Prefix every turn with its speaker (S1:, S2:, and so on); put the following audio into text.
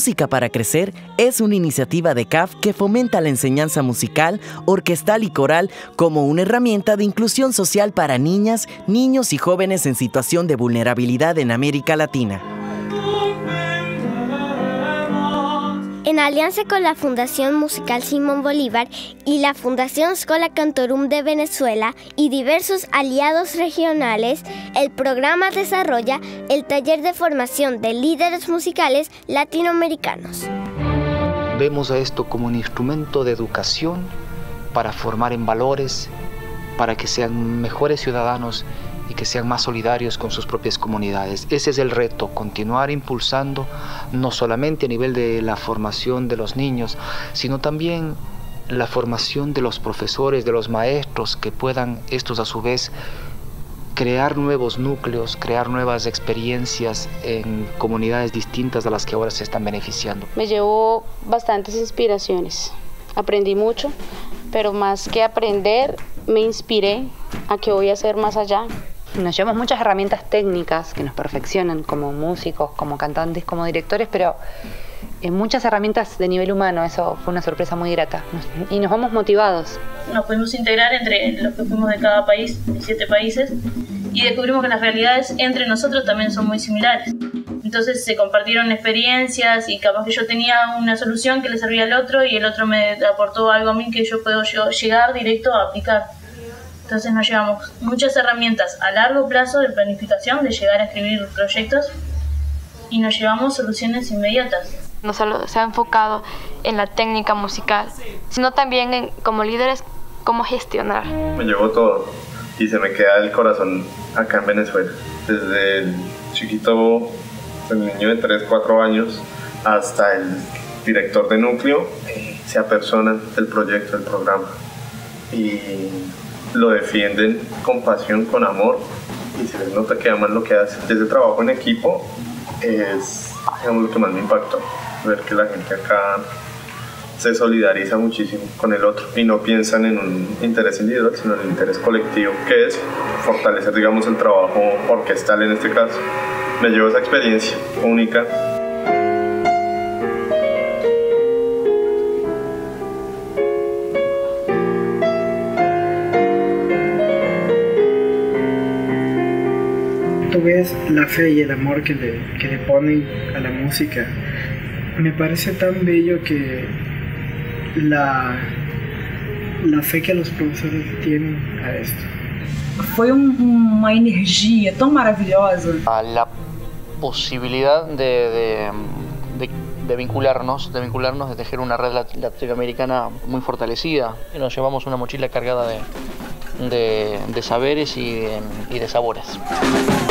S1: Música para Crecer es una iniciativa de CAF que fomenta la enseñanza musical, orquestal y coral como una herramienta de inclusión social para niñas, niños y jóvenes en situación de vulnerabilidad en América Latina.
S2: En alianza con la Fundación Musical Simón Bolívar y la Fundación Schola Cantorum de Venezuela y diversos aliados regionales, el programa desarrolla el taller de formación de líderes musicales latinoamericanos.
S3: Vemos a esto como un instrumento de educación para formar en valores, para que sean mejores ciudadanos y que sean más solidarios con sus propias comunidades. Ese es el reto, continuar impulsando no solamente a nivel de la formación de los niños, sino también la formación de los profesores, de los maestros, que puedan estos a su vez crear nuevos núcleos, crear nuevas experiencias en comunidades distintas de las que ahora se están beneficiando.
S4: Me llevo bastantes inspiraciones, aprendí mucho, pero más que aprender, me inspiré a que voy a hacer más allá.
S5: Nos llevamos muchas herramientas técnicas que nos perfeccionan como músicos, como cantantes, como directores, pero muchas herramientas de nivel humano. Eso fue una sorpresa muy grata y nos vamos motivados.
S6: Nos pudimos integrar entre los que fuimos de cada país, de 7 países, y descubrimos que las realidades entre nosotros también son muy similares. Entonces se compartieron experiencias y capaz que yo tenía una solución que le servía al otro y el otro me aportó algo a mí que yo puedo llegar directo a aplicar. Entonces nos llevamos muchas herramientas a largo plazo de planificación, de llegar a escribir proyectos, y nos llevamos soluciones inmediatas.
S7: No solo se ha enfocado en la técnica musical, sino también en, como líderes, cómo gestionar.
S8: Me llevo todo y se me queda el corazón acá en Venezuela. Desde el chiquito, el niño de 3, 4 años, hasta el director de núcleo, se apersonan del proyecto, del programa. Y lo defienden con pasión, con amor, y se les nota que aman lo que hacen. Ese trabajo en equipo es, digamos, lo que más me impactó, ver que la gente acá se solidariza muchísimo con el otro y no piensan en un interés individual, sino en el interés colectivo, que es fortalecer, digamos, el trabajo orquestal en este caso. Me llevo esa experiencia única.
S9: Tú ves la fe y el amor que le ponen a la música. Me parece tan bello que la fe que los profesores tienen a esto.
S10: Foi uma energia tão maravilhosa.
S3: La posibilidad de vincularnos, de tejer una red latinoamericana muy fortalecida. Nos llevamos una mochila cargada de saberes y de sabores.